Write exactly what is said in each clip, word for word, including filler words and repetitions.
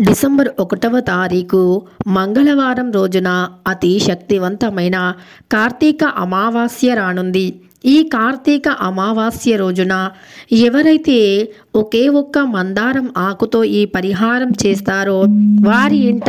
December ఒకటవ తారీఖు మంగళవారం రోజున అతి శక్తివంతమైన కార్తీక అమావాస్య రానుంది. ఈ కార్తీక అమావాస్య రోజున ఎవరైతే ఒకే ఒక్క మందారం ఆకుతో ఈ పరిహారం చేస్తారో వారి ఇంట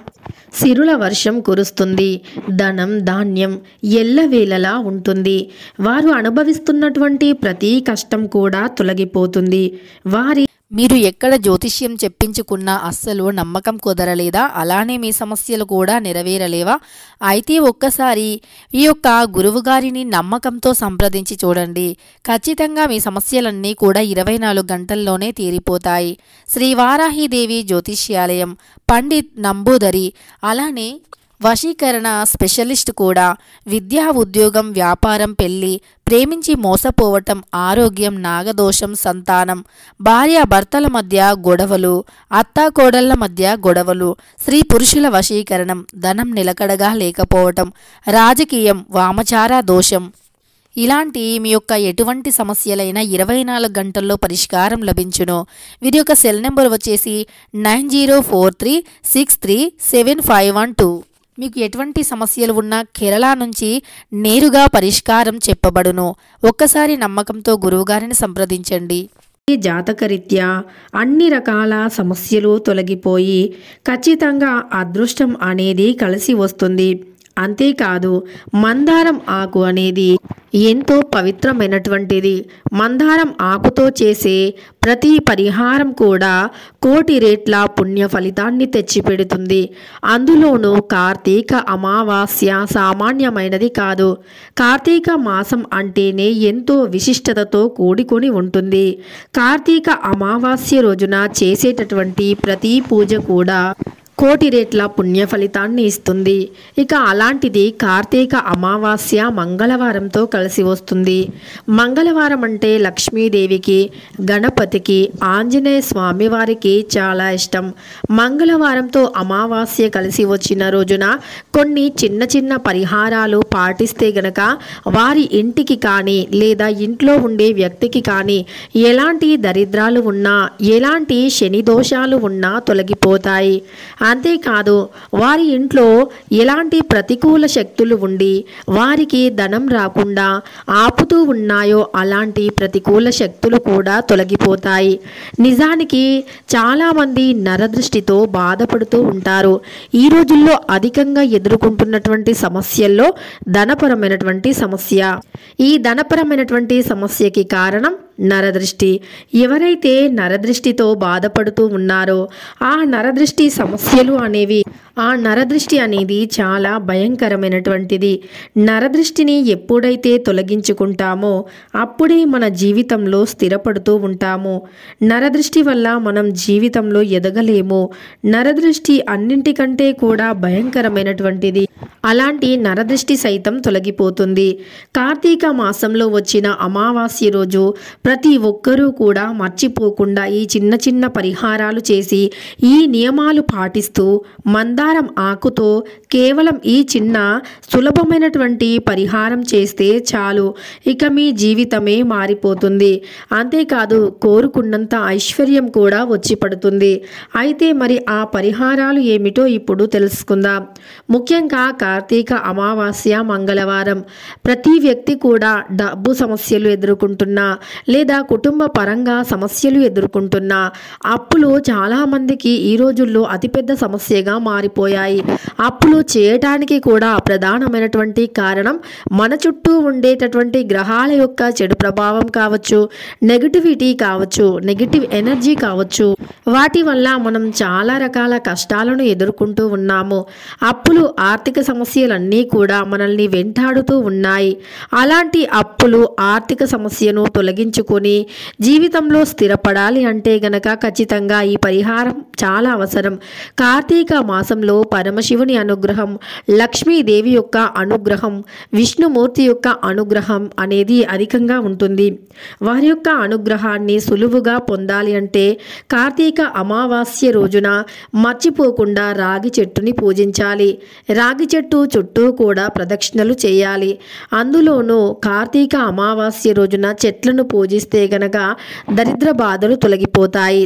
సిరుల వర్షం కురుస్తుంది. ధనం ధాన్యం ఎల్లవేళలా ఉంటుంది. వారు అనుభవిస్తున్నటువంటి ప్రతి కష్టం కూడా తొలగిపోతుంది. వారి మీరు ఎక్కడ జ్యోతిష్యం చెప్పించుకున్నా అస్సలు నమ్మకం కుదరలేదా? అలానే మీ సమస్యలు కూడా నెరవేరలేవా? అయితే ఒక్కసారి ఈ యొక్క గురువుగారిని నమ్మకంతో సంప్రదించి చూడండి. ఖచ్చితంగా మీ సమస్యలన్నీ కూడా ఇరవై నాలుగు గంటల్లోనే తీరిపోతాయి. శ్రీ వారాహిదేవి జ్యోతిష్యాలయం, పండిత్ నంబూదరి, అలానే వశీకరణ స్పెషలిస్ట్ కూడా. విద్యా, ఉద్యోగం, వ్యాపారం, పెళ్లి, ప్రేమించి మోసపోవటం, ఆరోగ్యం, నాగదోషం, సంతానం, భార్య భర్తల మధ్య గొడవలు, అత్తాకోడళ్ల మధ్య గొడవలు, స్త్రీ పురుషుల వశీకరణం, ధనం నిలకడగా లేకపోవటం, రాజకీయం, వామచార దోషం, ఇలాంటి మీ యొక్క ఎటువంటి సమస్యలైనా ఇరవై నాలుగు గంటల్లో పరిష్కారం లభించును. వీరి యొక్క సెల్ నెంబర్ వచ్చేసి nine zero four three six three seven five one two. మీకు ఎటువంటి సమస్యలు ఉన్నా కేరళ నుంచి నేరుగా పరిష్కారం చెప్పబడును. ఒక్కసారి నమ్మకంతో గురువుగారిని సంప్రదించండి. ఈ జాతకరీత్యా అన్ని రకాల సమస్యలు తొలగిపోయి ఖచ్చితంగా అదృష్టం అనేది కలిసి వస్తుంది. అంతేకాదు, మందారం ఆకు అనేది ఎంతో పవిత్రమైనటువంటిది. మందారం ఆకుతో చేసే ప్రతి పరిహారం కూడా కోటి రేట్ల పుణ్య ఫలితాన్ని తెచ్చిపెడుతుంది. అందులోనూ కార్తీక అమావాస్య సామాన్యమైనది కాదు. కార్తీక మాసం అంటేనే ఎంతో విశిష్టతతో కూడుకొని ఉంటుంది. కార్తీక అమావాస్య రోజున చేసేటటువంటి ప్రతి పూజ కూడా కోటి రేట్ల పుణ్య ఫలితాన్ని ఇస్తుంది. ఇక అలాంటిది కార్తీక అమావాస్య మంగళవారంతో కలిసి వస్తుంది. మంగళవారం అంటే లక్ష్మీదేవికి, గణపతికి, ఆంజనేయ స్వామి వారికి చాలా ఇష్టం. మంగళవారంతో అమావాస్య కలిసి వచ్చిన రోజున కొన్ని చిన్న చిన్న పరిహారాలు పాటిస్తే గనక వారి ఇంటికి కానీ లేదా ఇంట్లో ఉండే వ్యక్తికి కానీ ఎలాంటి దరిద్రాలు ఉన్నా, ఎలాంటి శని దోషాలు ఉన్నా తొలగిపోతాయి. అంతేకాదు, వారి ఇంట్లో ఎలాంటి ప్రతికూల శక్తులు ఉండి వారికి ధనం రాకుండా ఆపుతూ ఉన్నాయో అలాంటి ప్రతికూల శక్తులు కూడా తొలగిపోతాయి. నిజానికి చాలామంది నరదృష్టితో బాధపడుతూ ఉంటారు. ఈ రోజుల్లో అధికంగా ఎదుర్కొంటున్నటువంటి సమస్యల్లో ధనపరమైనటువంటి సమస్య. ఈ ధనపరమైనటువంటి సమస్యకి కారణం నరదృష్టి. ఎవరైతే నరదృష్టితో బాధపడుతూ ఉన్నారో ఆ నరదృష్టి సమస్యలు అనేవి ఆ నరదృష్టి అనేది చాలా భయంకరమైనటువంటిది. నరదృష్టిని ఎప్పుడైతే తొలగించుకుంటామో అప్పుడే మన జీవితంలో స్థిరపడుతూ ఉంటాము. నరదృష్టి వల్ల మనం జీవితంలో ఎదగలేము. నరదృష్టి అన్నింటికంటే కూడా భయంకరమైనటువంటిది. అలాంటి నరదృష్టి సైతం తొలగిపోతుంది. కార్తీక మాసంలో వచ్చిన అమావాస్య రోజు ప్రతి ఒక్కరూ కూడా మర్చిపోకుండా ఈ చిన్న చిన్న పరిహారాలు చేసి ఈ నియమాలు పాటిస్తూ మందారం ఆకుతో కేవలం ఈ చిన్న సులభమైనటువంటి పరిహారం చేస్తే చాలు, ఇక మీ జీవితమే మారిపోతుంది. అంతేకాదు, కోరుకున్నంత ఐశ్వర్యం కూడా వచ్చి పడుతుంది. అయితే మరి ఆ పరిహారాలు ఏమిటో ఇప్పుడు తెలుసుకుందాం. ముఖ్యంగా కార్తీక అమావాస్య మంగళవారం ప్రతి వ్యక్తి కూడా డబ్బు సమస్యలు ఎదుర్కొంటున్నా లేదా కుటుంబ పరంగా సమస్యలు ఎదుర్కొంటున్నా, అప్పులు చాలామందికి ఈ రోజుల్లో అతిపెద్ద సమస్యగా మారిపోయాయి. అప్పులు చేయటానికి కూడా ప్రధానమైనటువంటి కారణం మన చుట్టూ ఉండేటటువంటి గ్రహాల యొక్క చెడు ప్రభావం కావచ్చు, నెగిటివిటీ కావచ్చు, నెగిటివ్ ఎనర్జీ కావచ్చు. వాటి వల్ల మనం చాలా రకాల కష్టాలను ఎదుర్కొంటూ ఉన్నాము. అప్పులు, ఆర్థిక సమస్యలన్నీ కూడా మనల్ని వెంటాడుతూ ఉన్నాయి. అలాంటి అప్పులు, ఆర్థిక సమస్యను తొలగించుకొని జీవితంలో స్థిరపడాలి అంటే గనక ఖచ్చితంగా ఈ పరిహారం చాలా అవసరం. కార్తీక మాసంలో పరమశివుని అనుగ్రహం, లక్ష్మీదేవి యొక్క అనుగ్రహం, విష్ణుమూర్తి యొక్క అనుగ్రహం అనేది అధికంగా ఉంటుంది. వారి యొక్క అనుగ్రహాన్ని సులువుగా పొందాలి అంటే కార్తీక అమావాస్య రోజున మర్చిపోకుండా రాగి చెట్టుని పూజించాలి. రాగి చెట్టు చుట్టూ కూడా ప్రదక్షిణలు చేయాలి. అందులోనూ కార్తీక అమావాస్య రోజున చెట్లను పూజిస్తే గనక దరిద్ర బాధలు తొలగిపోతాయి.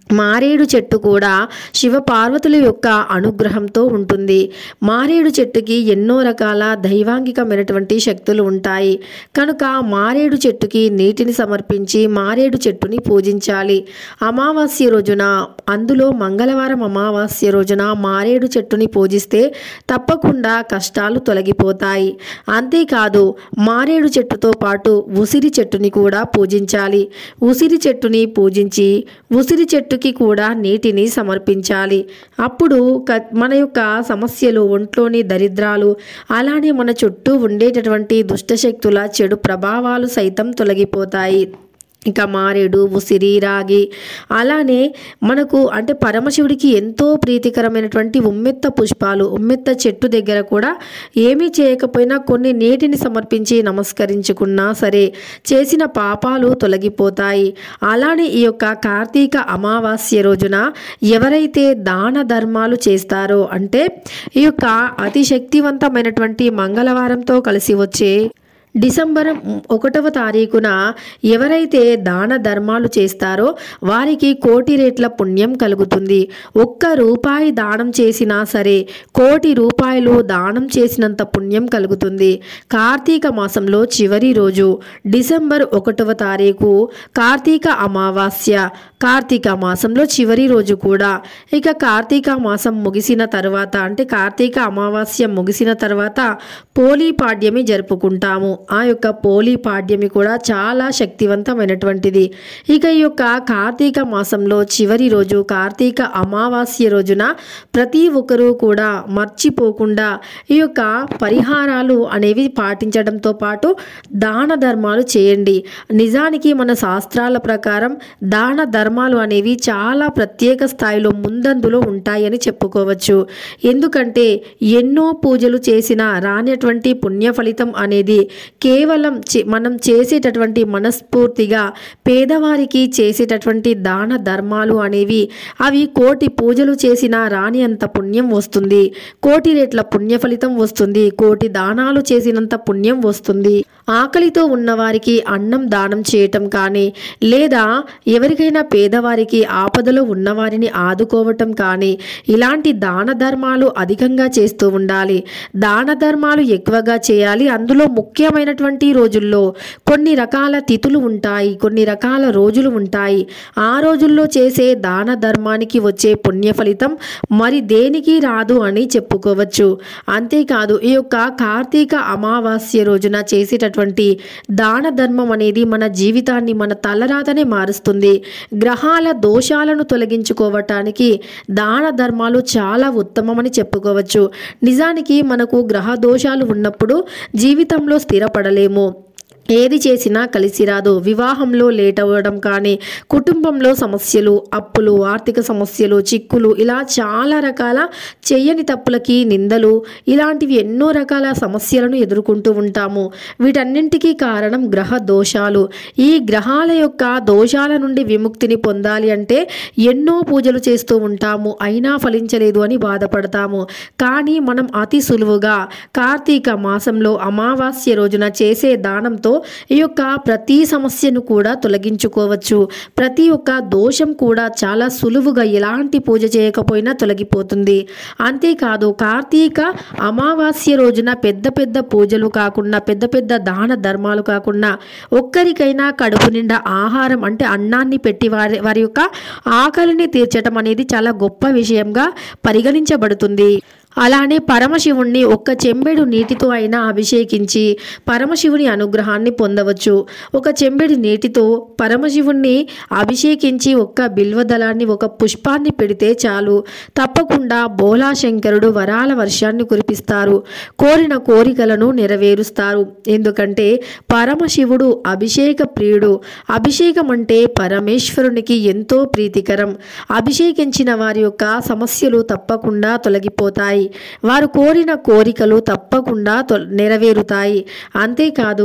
మారేడు చెట్టు కూడా శివపార్వతుల యొక్క అనుగ్రహంతో ఉంటుంది. మారేడు చెట్టుకి ఎన్నో రకాల దైవాంగికమైనటువంటి శక్తులు ఉంటాయి. కనుక మారేడు చెట్టుకి నీటిని సమర్పించి మారేడు చెట్టుని పూజించాలి. అమావాస్య రోజున, అందులో మంగళవారం అమావాస్య రోజున మారేడు చెట్టుని పూజిస్తే తప్పకుండా కష్టాలు తొలగిపోతాయి. అంతేకాదు మారేడు చెట్టుతో పాటు ఉసిరి చెట్టుని కూడా పూజించాలి. ఉసిరి చెట్టుని పూజించి ఉసిరి చెట్టు కూడా నీటిని సమర్పించాలి. అప్పుడు మన యొక్క సమస్యలు, ఒంట్లోని దరిద్రాలు, అలానే మన చుట్టూ ఉండేటటువంటి దుష్టశక్తుల చెడు ప్రభావాలు సైతం తొలగిపోతాయి. ఇక మారేడు, ఉసిరి, రాగి, అలానే మనకు అంటే పరమశివుడికి ఎంతో ప్రీతికరమైనటువంటి ఉమ్మెత్త పుష్పాలు, ఉమ్మెత్త చెట్టు దగ్గర కూడా ఏమీ చేయకపోయినా కొన్ని నీటిని సమర్పించి నమస్కరించుకున్నా సరే చేసిన పాపాలు తొలగిపోతాయి. అలానే ఈ యొక్క కార్తీక అమావాస్య రోజున ఎవరైతే దాన ధర్మాలు చేస్తారో, అంటే ఈ యొక్క అతి శక్తివంతమైనటువంటి మంగళవారంతో కలిసి వచ్చే డిసెంబర్ ఒకటవ తారీఖున ఎవరైతే దాన ధర్మాలు చేస్తారో వారికి కోటి రేట్ల పుణ్యం కలుగుతుంది. ఒక్క రూపాయి దానం చేసినా సరే కోటి రూపాయలు దానం చేసినంత పుణ్యం కలుగుతుంది. కార్తీక మాసంలో చివరి రోజు డిసెంబర్ ఒకటవ తారీఖు కార్తీక అమావాస్య. కార్తీక మాసంలో చివరి రోజు కూడా. ఇక కార్తీక మాసం ముగిసిన తర్వాత, అంటే కార్తీక అమావాస్య ముగిసిన తర్వాత పోలీ పాడ్యమి జరుపుకుంటాము. ఆ యొక్క పోలీ పాడ్యమి కూడా చాలా శక్తివంతమైనటువంటిది. ఇక ఈ యొక్క కార్తీక మాసంలో చివరి రోజు కార్తీక అమావాస్య రోజున ప్రతి ఒక్కరూ కూడా మర్చిపోకుండా ఈ యొక్క పరిహారాలు అనేవి పాటించడంతో పాటు దాన ధర్మాలు చేయండి. నిజానికి మన శాస్త్రాల ప్రకారం దాన ధర్మాలు అనేవి చాలా ప్రత్యేక స్థాయిలో ముందందులో ఉంటాయని చెప్పుకోవచ్చు. ఎందుకంటే ఎన్నో పూజలు చేసిన రానటువంటి పుణ్య ఫలితం అనేది కేవలం మనం చేసేటటువంటి మనస్ఫూర్తిగా పేదవారికి చేసేటటువంటి దాన ధర్మాలు అనేవి అవి కోటి పూజలు చేసినా రాని అంత పుణ్యం వస్తుంది. కోటి రేట్ల పుణ్య ఫలితం వస్తుంది. కోటి దానాలు చేసినంత పుణ్యం వస్తుంది. ఆకలితో ఉన్నవారికి అన్నం దానం చేయటం కానీ, లేదా ఎవరికైనా పేదవారికి ఆపదలో ఉన్నవారిని ఆదుకోవటం కానీ, ఇలాంటి దాన ధర్మాలు అధికంగా చేస్తూ ఉండాలి. దాన ధర్మాలు ఎక్కువగా చేయాలి. అందులో ముఖ్యమైనటువంటి రోజుల్లో కొన్ని రకాల తిథులు ఉంటాయి, కొన్ని రకాల రోజులు ఉంటాయి. ఆ రోజుల్లో చేసే దాన ధర్మానికి వచ్చే పుణ్య ఫలితం మరి దేనికి రాదు అని చెప్పుకోవచ్చు. అంతేకాదు ఈ యొక్క కార్తీక అమావాస్య రోజున చేసేటటువంటి దాన ధర్మం అనేది మన జీవితాన్ని, మన తలరాతనే మారుస్తుంది. గ్రహాల దోషాలను తొలగించుకోవటానికి దాన ధర్మాలు చాలా ఉత్తమమని చెప్పుకోవచ్చు. నిజానికి మనకు గ్రహ దోషాలు ఉన్నప్పుడు జీవితంలో స్థిరపడలేము. ఏది చేసినా కలిసి రాదు. వివాహంలో లేట్ అవ్వడం కానీ, కుటుంబంలో సమస్యలు, అప్పులు, ఆర్థిక సమస్యలు, చిక్కులు, ఇలా చాలా రకాల చెయ్యని తప్పులకి నిందలు, ఇలాంటివి ఎన్నో రకాల సమస్యలను ఎదుర్కొంటూ ఉంటాము. వీటన్నింటికీ కారణం గ్రహ దోషాలు. ఈ గ్రహాల యొక్క దోషాల నుండి విముక్తిని పొందాలి అంటే ఎన్నో పూజలు చేస్తూ ఉంటాము, అయినా ఫలించలేదు అని బాధపడతాము. కానీ మనం అతి సులువుగా కార్తీక మాసంలో అమావాస్య రోజున చేసే దానంతో ఈ యొక్క ప్రతి సమస్యను కూడా తొలగించుకోవచ్చు. ప్రతి ఒక్క దోషం కూడా చాలా సులువుగా ఎలాంటి పూజ చేయకపోయినా తొలగిపోతుంది. అంతేకాదు కార్తీక అమావాస్య రోజున పెద్ద పెద్ద పూజలు కాకుండా, పెద్ద పెద్ద దాన ధర్మాలు కాకుండా ఒక్కరికైనా కడుపు నిండా ఆహారం అంటే అన్నాన్ని పెట్టి వారి వారి యొక్క ఆకలిని తీర్చడం అనేది చాలా గొప్ప విషయంగా పరిగణించబడుతుంది. అలానే పరమశివుణ్ణి ఒక్క చెంబెడు నీటితో అయినా అభిషేకించి పరమశివుని అనుగ్రహాన్ని పొందవచ్చు. ఒక చెంబెడు నీటితో పరమశివుణ్ణి అభిషేకించి ఒక్క బిల్వదళాన్ని, ఒక పుష్పాన్ని పెడితే చాలు, తప్పకుండా బోలాశంకరుడు వరాల వర్షాన్ని కురిపిస్తారు, కోరిన కోరికలను నెరవేరుస్తారు. ఎందుకంటే పరమశివుడు అభిషేక ప్రియుడు. అభిషేకం అంటే పరమేశ్వరునికి ఎంతో ప్రీతికరం. అభిషేకించిన వారి యొక్క సమస్యలు తప్పకుండా తొలగిపోతాయి. వారు కోరిన కోరికలు తప్పకుండా నెరవేరుతాయి. అంతేకాదు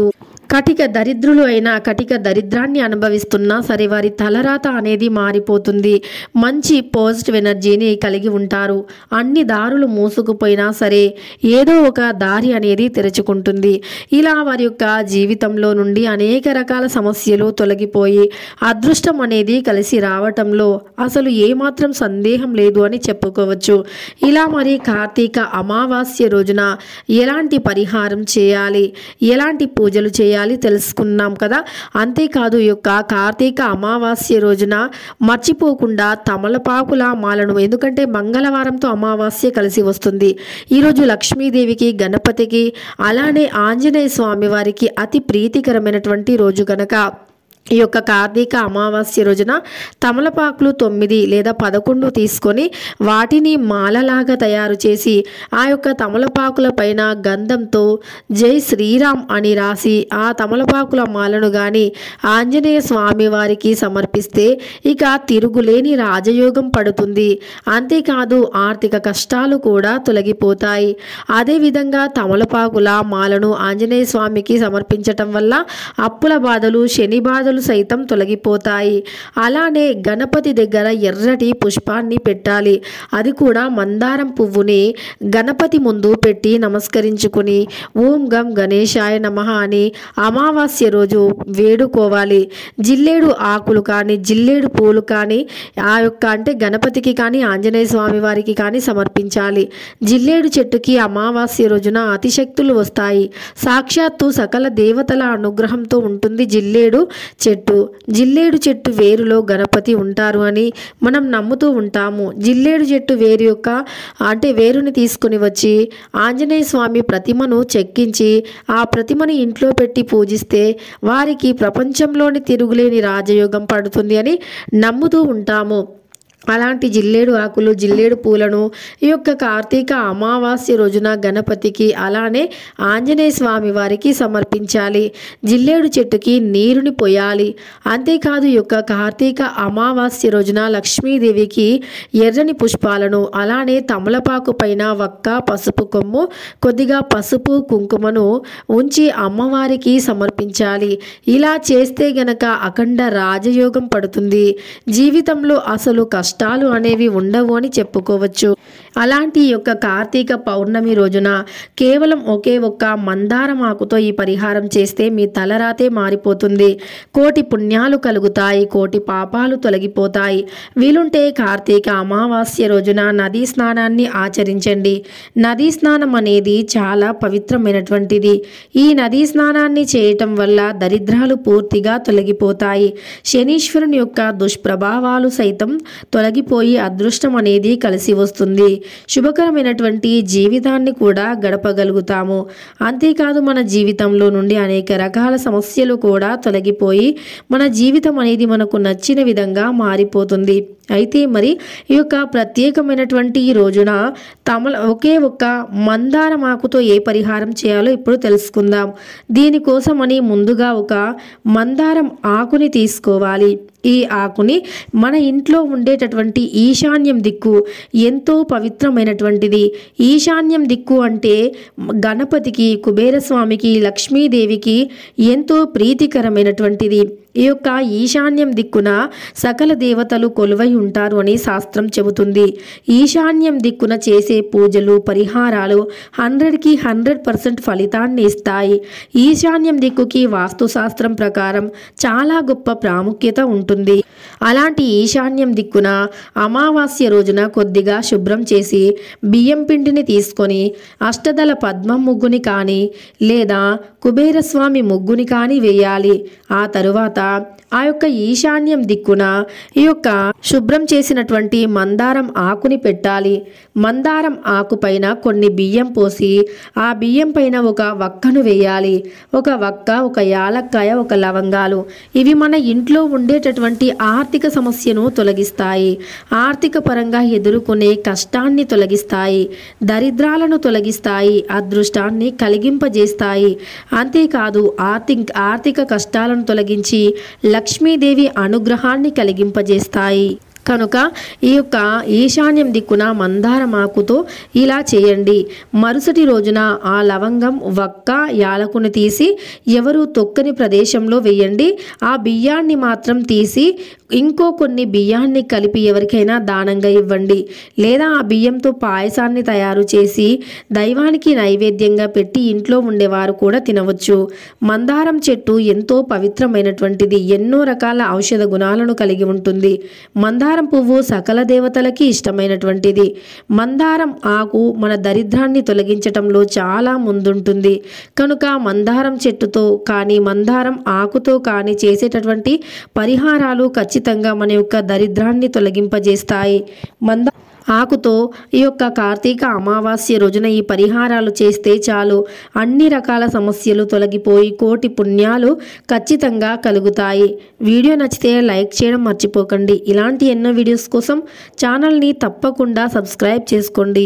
కటిక దరిద్రులు అయినా కటిక దరిద్రాన్ని అనుభవిస్తున్నా సరే వారి తలరాత అనేది మారిపోతుంది. మంచి పాజిటివ్ ఎనర్జీని కలిగి ఉంటారు. అన్ని దారులు మూసుకుపోయినా సరే ఏదో ఒక దారి అనేది తెరుచుకుంటుంది. ఇలా వారి యొక్క జీవితంలో నుండి అనేక రకాల సమస్యలు తొలగిపోయి అదృష్టం అనేది కలిసి రావటంలో అసలు ఏమాత్రం సందేహం లేదు అని చెప్పుకోవచ్చు. ఇలా మరి కార్తీక అమావాస్య రోజున ఎలాంటి పరిహారం చేయాలి, ఎలాంటి పూజలు చేయాలి తెలుసుకున్నాం కదా. అంతేకాదు ఈ యొక్క కార్తీక అమావాస్య రోజున మర్చిపోకుండా తమలపాకుల మాలను, ఎందుకంటే మంగళవారంతో అమావాస్య కలిసి వస్తుంది. ఈరోజు లక్ష్మీదేవికి, గణపతికి, అలానే ఆంజనేయ స్వామి వారికి అతి ప్రీతికరమైనటువంటి రోజు కనుక ఈ యొక్క కార్తీక అమావాస్య రోజున తమలపాకులు తొమ్మిది లేదా పదకొండు తీసుకొని వాటిని మాలలాగా తయారు చేసి ఆ యొక్క తమలపాకుల పైన గంధంతో జై శ్రీరామ్ అని రాసి ఆ తమలపాకుల మాలను కానీ ఆంజనేయ స్వామి వారికి సమర్పిస్తే ఇక తిరుగులేని రాజయోగం పడుతుంది. అంతేకాదు ఆర్థిక కష్టాలు కూడా తొలగిపోతాయి. అదేవిధంగా తమలపాకుల మాలను ఆంజనేయ స్వామికి సమర్పించటం వల్ల అప్పుల బాధలు, శని బాధలు సైతం తొలగిపోతాయి. అలానే గణపతి దగ్గర ఎర్రటి పుష్పాన్ని పెట్టాలి. అది కూడా మందారం పువ్వుని గణపతి ముందు పెట్టి నమస్కరించుకుని ఓం గం గణేశాయ నమః అని అమావాస్య రోజు వేడుకోవాలి. జిల్లేడు ఆకులు కానీ జిల్లేడు పూలు కానీ ఆ యొక్క అంటే గణపతికి కానీ ఆంజనేయ స్వామి వారికి కానీ సమర్పించాలి. జిల్లేడు చెట్టుకి అమావాస్య రోజున అతిశక్తులు వస్తాయి. సాక్షాత్తు సకల దేవతల అనుగ్రహంతో ఉంటుంది జిల్లేడు చెట్టు. జిల్లేడు చెట్టు వేరులో గణపతి ఉంటారు అని మనం నమ్ముతూ ఉంటాము. జిల్లేడు చెట్టు వేరు యొక్క అంటే వేరుని తీసుకుని వచ్చి ఆంజనేయ స్వామి ప్రతిమను చెక్కించి ఆ ప్రతిమని ఇంట్లో పెట్టి పూజిస్తే వారికి ప్రపంచంలోని తిరుగులేని రాజయోగం పడుతుంది అని నమ్ముతూ ఉంటాము. అలాంటి జిల్లేడు ఆకులు, జిల్లేడు పూలను ఈ యొక్క కార్తీక అమావాస్య రోజున గణపతికి అలానే ఆంజనేయ స్వామి వారికి సమర్పించాలి. జిల్లేడు చెట్టుకి నీరుని పోయాలి. అంతేకాదు ఈ యొక్క కార్తీక అమావాస్య రోజున లక్ష్మీదేవికి ఎర్రని పుష్పాలను అలానే తమలపాకు పైన వక్క, పసుపు కొమ్ము, కొద్దిగా పసుపు కుంకుమను ఉంచి అమ్మవారికి సమర్పించాలి. ఇలా చేస్తే గనక అఖండ రాజయోగం పడుతుంది. జీవితంలో అసలు కష్టం కష్టాలు అనేవి ఉండవు అని చెప్పుకోవచ్చు. అలాంటి యొక్క కార్తీక పౌర్ణమి రోజున కేవలం ఒకే ఒక్క మందారం ఆకుతో ఈ పరిహారం చేస్తే మీ తలరాతే మారిపోతుంది. కోటి పుణ్యాలు కలుగుతాయి, కోటి పాపాలు తొలగిపోతాయి. వీలుంటే కార్తీక అమావాస్య రోజున నదీ స్నానాన్ని ఆచరించండి. నదీ స్నానం అనేది చాలా పవిత్రమైనటువంటిది. ఈ నదీ స్నానాన్ని చేయటం వల్ల దరిద్రాలు పూర్తిగా తొలగిపోతాయి. శనీశ్వరుని యొక్క దుష్ప్రభావాలు సైతం తొలగిపోయి అదృష్టం అనేది కలిసి వస్తుంది. శుభకరమైనటువంటి జీవితాన్ని కూడా గడపగలుగుతాము. అంతేకాదు మన జీవితంలో నుండి అనేక రకాల సమస్యలు కూడా తొలగిపోయి మన జీవితం అనేది మనకు నచ్చిన విధంగా మారిపోతుంది. అయితే మరి ఈ యొక్క ప్రత్యేకమైనటువంటి ఈ రోజున తమల ఒకే ఒక్క మందారం ఆకుతో ఏ పరిహారం చేయాలో ఇప్పుడు తెలుసుకుందాం. దీనికోసమని ముందుగా ఒక మందారం ఆకుని తీసుకోవాలి. ఈ ఆకుని మన ఇంట్లో ఉండేటటువంటి ఈశాన్యం దిక్కు ఎంతో పవిత్రమైనటువంటిది. ఈశాన్యం దిక్కు అంటే గణపతికి, కుబేరస్వామికి, లక్ష్మీదేవికి ఎంతో ప్రీతికరమైనటువంటిది. ఈ యొక్క ఈశాన్యం దిక్కున సకల దేవతలు కొలువై ఉంటారు అని శాస్త్రం చెబుతుంది. ఈశాన్యం దిక్కున చేసే పూజలు, పరిహారాలు హండ్రెడ్కి హండ్రెడ్ పర్సెంట్ ఫలితాన్ని ఇస్తాయి. ఈశాన్యం దిక్కుకి వాస్తుశాస్త్రం ప్రకారం చాలా గొప్ప ప్రాముఖ్యత ఉంటుంది. అలాంటి ఈశాన్యం దిక్కున అమావాస్య రోజున కొద్దిగా శుభ్రం చేసి బియ్యం పిండిని తీసుకొని అష్టదళ పద్మం ముగ్గుని కానీ లేదా కుబేరస్వామి ముగ్గుని కానీ వేయాలి. ఆ తరువాత ఆ యొక్క ఈశాన్యం దిక్కున ఈ యొక్క శుభ్రం చేసినటువంటి మందారం ఆకుని పెట్టాలి. మందారం ఆకు పైన కొన్ని బియ్యం పోసి ఆ బియ్యం పైన ఒక వక్కను వేయాలి. ఒక వక్క, ఒక యాలక్కాయ, ఒక లవంగాలు ఇవి మన ఇంట్లో ఉండేటటువంటి ఆర్థిక సమస్యను తొలగిస్తాయి. ఆర్థిక పరంగా ఎదుర్కొనే కష్టాన్ని తొలగిస్తాయి. దరిద్రాలను తొలగిస్తాయి. అదృష్టాన్ని కలిగింపజేస్తాయి. అంతేకాదు ఆర్థిక ఆర్థిక కష్టాలను తొలగించి లక్ష్మీదేవి అనుగ్రహాన్ని కలిగింపజేస్తాయి. కనుక ఈ యొక్క ఈశాన్యం దిక్కున మందారం ఆకుతో ఇలా చేయండి. మరుసటి రోజున ఆ లవంగం, వక్క, యాలకుని తీసి ఎవరు తొక్కని ప్రదేశంలో వేయండి. ఆ బియ్యాన్ని మాత్రం తీసి ఇంకో కొన్ని బియ్యాన్ని కలిపి ఎవరికైనా దానంగా ఇవ్వండి. లేదా ఆ బియ్యంతో పాయసాన్ని తయారు చేసి దైవానికి నైవేద్యంగా పెట్టి ఇంట్లో ఉండేవారు కూడా తినవచ్చు. మందారం చెట్టు ఎంతో పవిత్రమైనటువంటిది, ఎన్నో రకాల ఔషధ గుణాలను కలిగి ఉంటుంది. మందారం పువ్వు సకల దేవతలకి ఇష్టమైనటువంటిది. మందారం ఆకు మన దరిద్రాన్ని తొలగించటంలో చాలా ముందుంటుంది. కనుక మందారం చెట్టుతో కానీ మందారం ఆకుతో కానీ చేసేటటువంటి పరిహారాలు ఖచ్చితంగా మన యొక్క దరిద్రాన్ని తొలగింపజేస్తాయి. మంద ఆకుతో ఈ యొక్క కార్తీక అమావాస్య రోజున ఈ పరిహారాలు చేస్తే చాలు, అన్ని రకాల సమస్యలు తొలగిపోయి కోటి పుణ్యాలు ఖచ్చితంగా కలుగుతాయి. వీడియో నచ్చితే లైక్ చేయడం మర్చిపోకండి. ఇలాంటి ఎన్నో వీడియోస్ కోసం ఛానల్ని తప్పకుండా సబ్స్క్రైబ్ చేసుకోండి.